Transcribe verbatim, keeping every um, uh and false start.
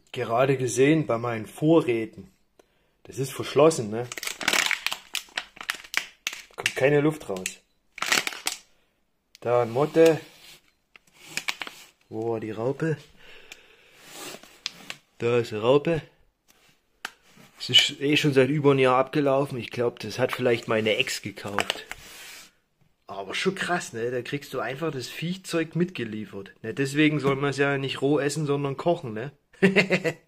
gerade gesehen bei meinen Vorräten. Das ist verschlossen, ne? Kommt keine Luft raus. Da ein Motte. Wo war die Raupe? Da ist eine Raupe. Es ist eh schon seit über ein Jahr abgelaufen. Ich glaube, das hat vielleicht meine Ex gekauft. Aber schon krass, ne? Da kriegst du einfach das Viehzeug mitgeliefert. Ne? Deswegen soll man es ja nicht roh essen, sondern kochen, ne?